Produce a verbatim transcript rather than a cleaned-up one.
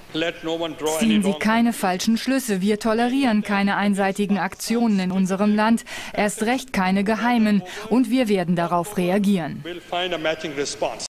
Ziehen Sie keine falschen Schlüsse. Wir tolerieren keine einseitigen Aktionen in unserem Land, erst recht keine geheimen. Und wir werden darauf reagieren.